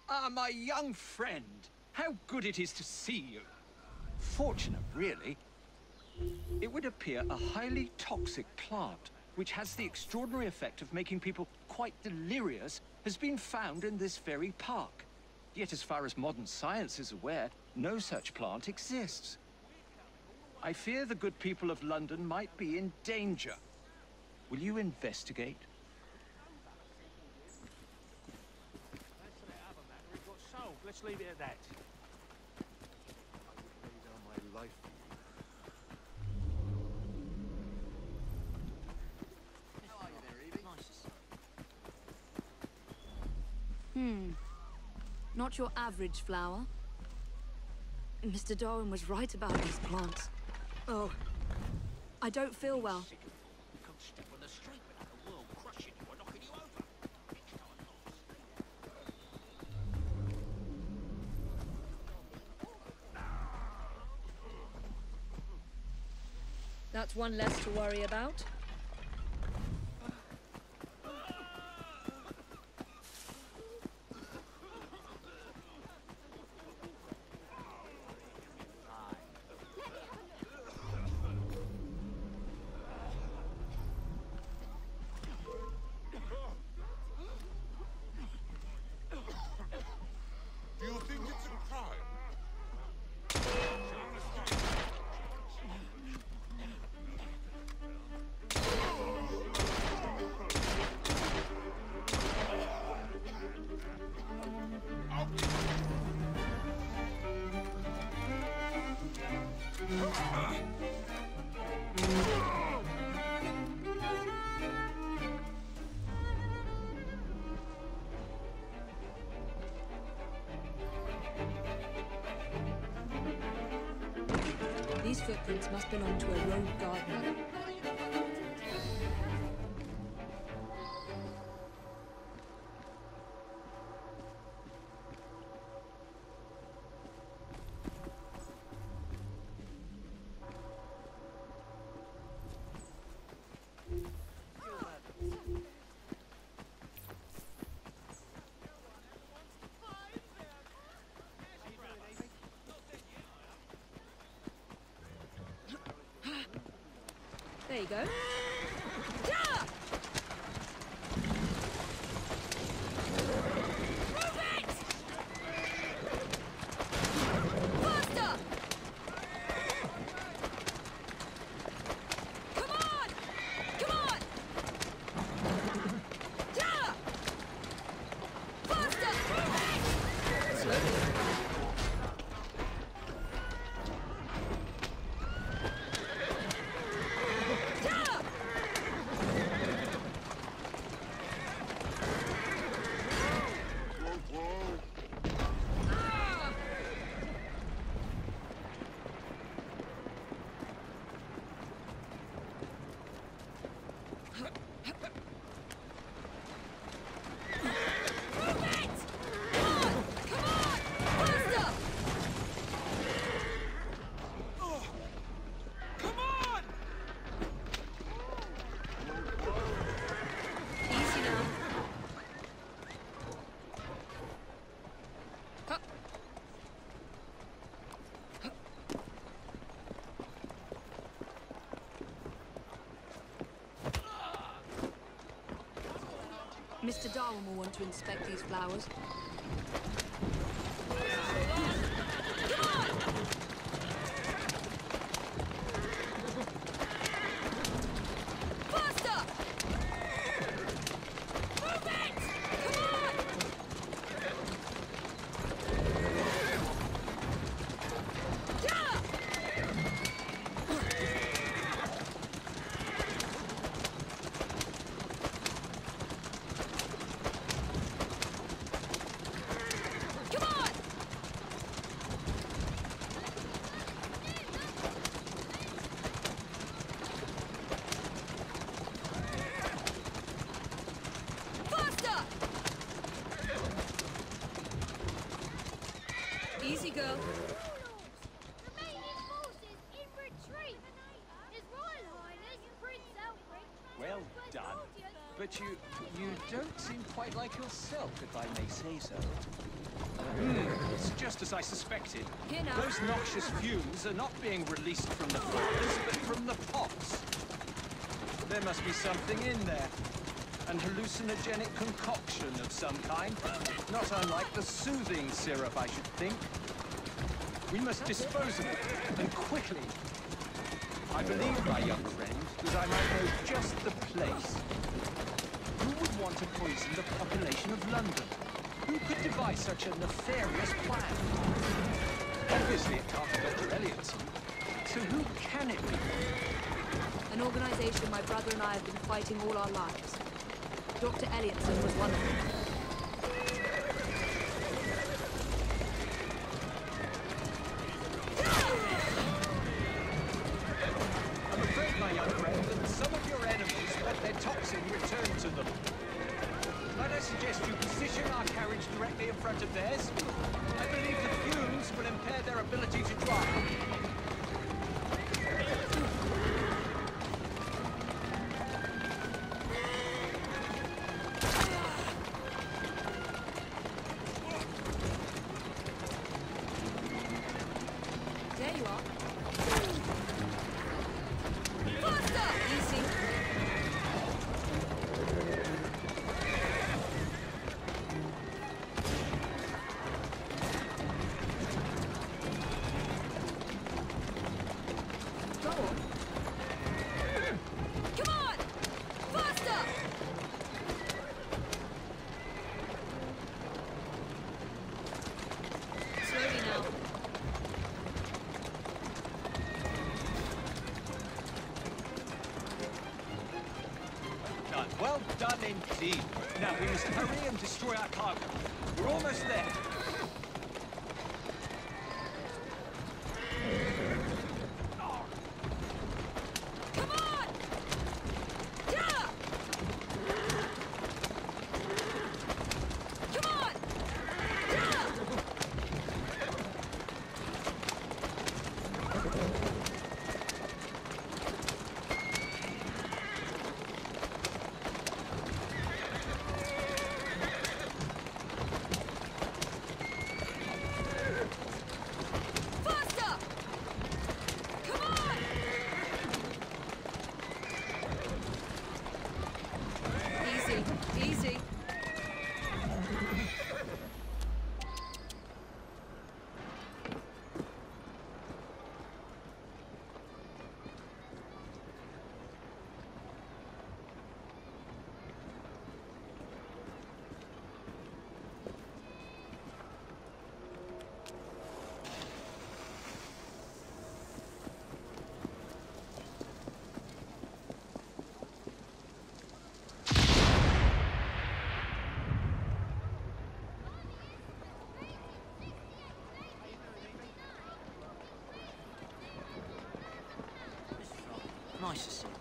Ah, my young friend. How good it is to see you. Fortunate, really. It would appear a highly toxic plant, which has the extraordinary effect of making people quite delirious, has been found in this very park. Yet as far as modern science is aware, no such plant exists. I fear the good people of London might be in danger. Will you investigate? Let's leave it at that. My life. How are you there, Evie? Nice to see you. Not your average flower. Mr. Darwin was right about these plants. Oh, I don't feel well. You can't step on the street without the world crushing you or knocking you over. That's one less to worry about. Do you think it's a crime? These footprints must belong to a rogue gardener. There you go. Mr. Darwin will want to inspect these flowers. Easy, girl. Remaining forces in retreat. His Royal Highness Prince Alfred. Well done. But you You don't seem quite like yourself, if I may say so. It's just as I suspected. Here now. Those noxious fumes are not being released from the flowers, but from the pots. There must be something in there. An hallucinogenic concoction of some kind. Not unlike the soothing syrup, I should think. We must dispose of it, and quickly. I believe, my young friend, that I might know just the place. Who would want to poison the population of London? Who could devise such a nefarious plan? Obviously, it can't be Dr. Elliotson. So who can it be? An organization my brother and I have been fighting all our lives. Dr. Elliotson was one of them. I'm afraid, my young friend, that some of your enemies want their toxin returned to them. Might I suggest you position our carriage directly in front of theirs? I believe the fumes will impair their ability to drive. There you are. Faster! Easy. Go on. Come on! Faster! Slowly now. Done. Well done indeed. Now we must hurry and destroy our cargo. We're almost there. Come on! Yeah! Come on! Yeah! Faster! Come on! Easy, easy. Nice to see you.